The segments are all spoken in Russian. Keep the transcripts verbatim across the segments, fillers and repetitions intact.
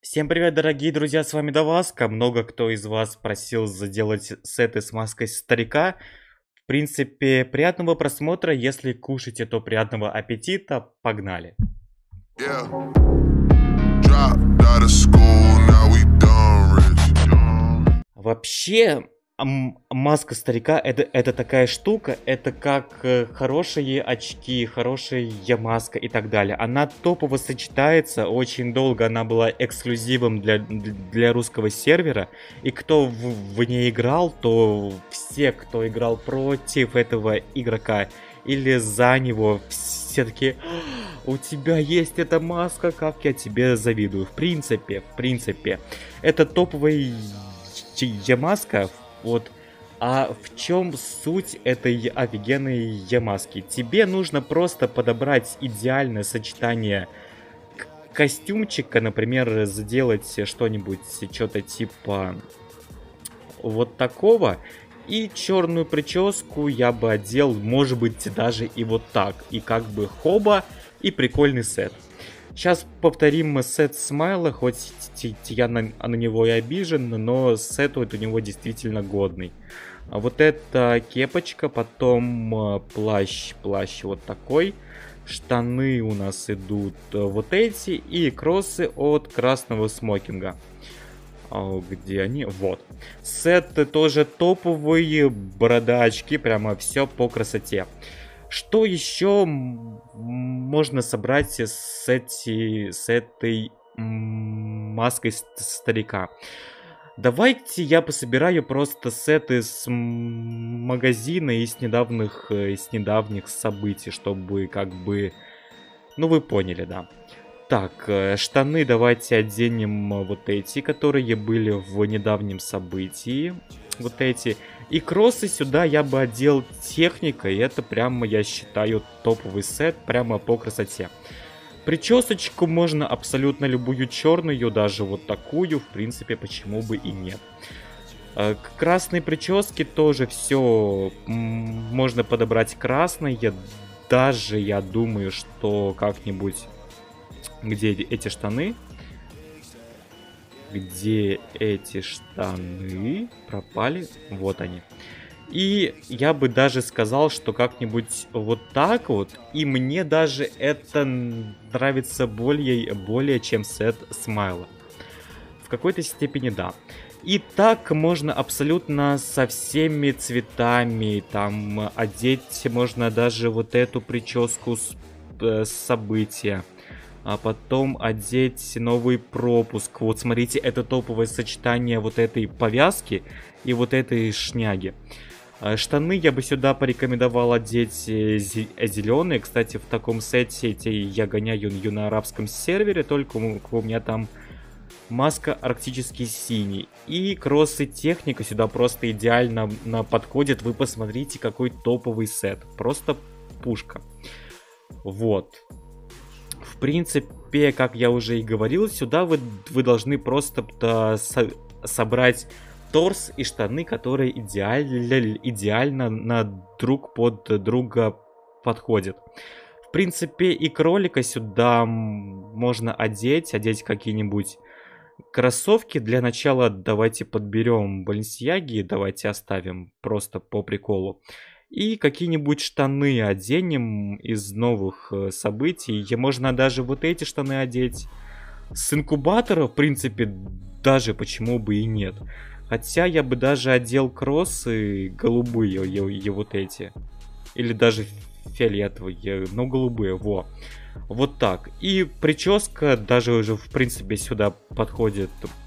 Всем привет, дорогие друзья, с вами Даваска. Много кто из вас просил заделать сеты с маской старика. В принципе, приятного просмотра. Если кушаете, то приятного аппетита. Погнали. Yeah. Вообще, маска старика это, это такая штука, это как э, хорошие очки, хорошая маска и так далее. Она топово сочетается, очень долго она была эксклюзивом для, для русского сервера. И кто в, в ней играл, то все, кто играл против этого игрока или за него, все такие: у тебя есть эта маска, как я тебе завидую. В принципе, в принципе, это топовая маска. Вот. А в чем суть этой офигенной ямаски? Тебе нужно просто подобрать идеальное сочетание костюмчика, например, сделать что-нибудь, что-то типа вот такого. И черную прическу я бы одел, может быть, даже и вот так. И как бы хоба, и прикольный сет. Сейчас повторим сет Смайла, хоть я на, на него и обижен, но сет у него действительно годный. А вот эта кепочка, потом плащ, плащ вот такой. Штаны у нас идут вот эти и кроссы от красного смокинга. Где они? Вот. Сет тоже топовые, бородачки, прямо все по красоте. Что еще можно собрать с, эти, с этой маской старика? Давайте я пособираю просто сеты с магазина и с недавних, с недавних событий, чтобы как бы... Ну, вы поняли, да. Так, штаны давайте оденем вот эти, которые были в недавнем событии. Вот эти. И кроссы сюда я бы одел техникой. Это прямо, я считаю, топовый сет. Прямо по красоте. Причесочку можно абсолютно любую черную, даже вот такую. В принципе, почему бы и нет. К красной прическе тоже все можно подобрать красное. Даже я думаю, что как-нибудь... Где эти штаны? Где эти штаны пропали? Вот они. И я бы даже сказал, что как-нибудь вот так вот. И мне даже это нравится более, более чем сет Смайла. В какой-то степени да. И так можно абсолютно со всеми цветами. Там одеть можно даже вот эту прическу с, с события. А потом одеть новый пропуск. Вот смотрите, это топовое сочетание вот этой повязки и вот этой шняги. Штаны я бы сюда порекомендовал одеть зеленые. Кстати, в таком сете эти я гоняю на арабском сервере, только у меня там маска арктический синий. И кроссы техника сюда просто идеально подходит. Вы посмотрите, какой топовый сет. Просто пушка. Вот. В принципе, как я уже и говорил, сюда вы, вы должны просто со собрать торс и штаны, которые идеально, идеально на друг под друга подходят. В принципе, и кролика сюда можно одеть, одеть какие-нибудь кроссовки. Для начала давайте подберем Balenciaga, давайте оставим просто по приколу. И какие-нибудь штаны оденем из новых э, событий. И можно даже вот эти штаны одеть. С инкубатора, в принципе, даже почему бы и нет. Хотя я бы даже одел кроссы голубые, и, и вот эти. Или даже фиолетовые, но голубые, во. Вот так. И прическа даже уже, в принципе, сюда подходит.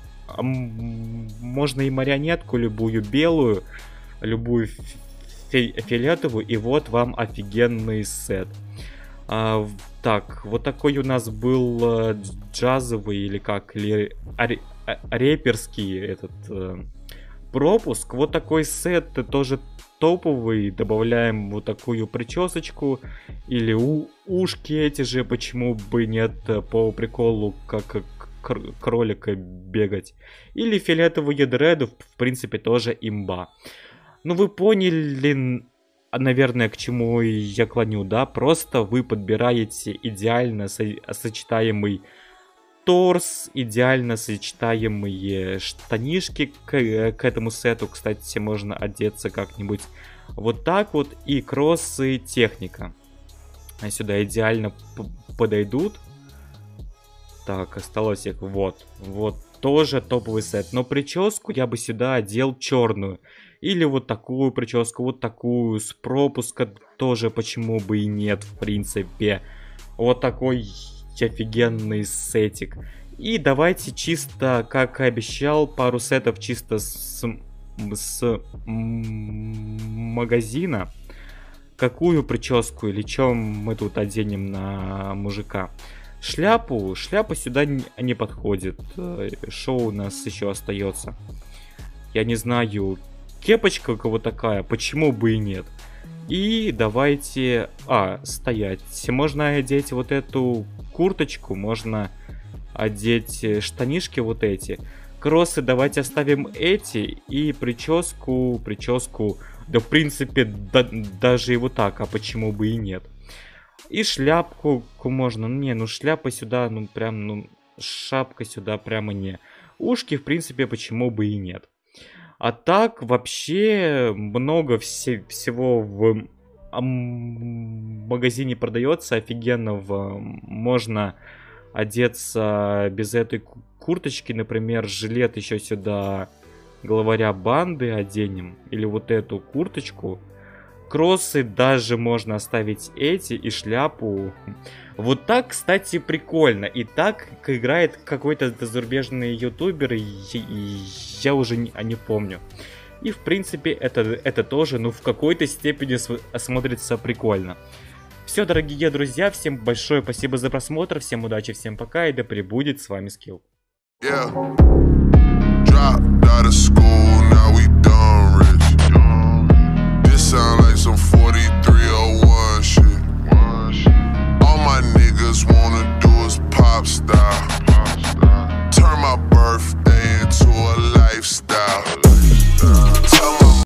Можно и марионетку, любую белую, любую фиолетовую, и вот вам офигенный сет. А, так, вот такой у нас был э, джазовый или как, или рэперский этот э, пропуск. Вот такой сет тоже топовый. Добавляем вот такую причесочку или у ушки эти же, почему бы нет, по приколу, как кролика бегать. Или фиолетовые дреды, в принципе, тоже имба. Ну, вы поняли, наверное, к чему я клоню, да? Просто вы подбираете идеально со сочетаемый торс, идеально сочетаемые штанишки к, к этому сету. Кстати, можно одеться как-нибудь вот так вот. И кроссы техника. Сюда идеально подойдут. Так, осталось их вот. Вот тоже топовый сет. Но прическу я бы сюда одел черную. Или вот такую прическу, вот такую, с пропуска тоже, почему бы и нет, в принципе. Вот такой офигенный сетик. И давайте чисто, как и обещал, пару сетов чисто с, с магазина. Какую прическу или чем мы тут оденем на мужика? Шляпу. Шляпа сюда не подходит. Шоу у нас еще остается. Я не знаю, кепочка у кого такая, почему бы и нет. И давайте... А, стоять. Можно одеть вот эту курточку, можно одеть штанишки вот эти. Кроссы давайте оставим эти. И прическу, прическу... Да, в принципе, да, даже и вот так, а почему бы и нет. И шляпку можно. Ну, не, ну шляпа сюда, ну прям, ну шапка сюда прямо не. Ушки, в принципе, почему бы и нет. А так, вообще, много все, всего в магазине продается офигенного. Можно одеться без этой курточки, например, жилет еще сюда, главаря банды оденем. Или вот эту курточку. Кроссы даже можно оставить эти и шляпу. Вот так, кстати, прикольно. И так играет какой-то зарубежный ютубер, и, и я уже не, не помню. И в принципе это, это тоже, ну, в какой-то степени смотрится прикольно. Все, дорогие друзья, всем большое спасибо за просмотр, всем удачи, всем пока, и да пребудет с вами Скилл. Yeah.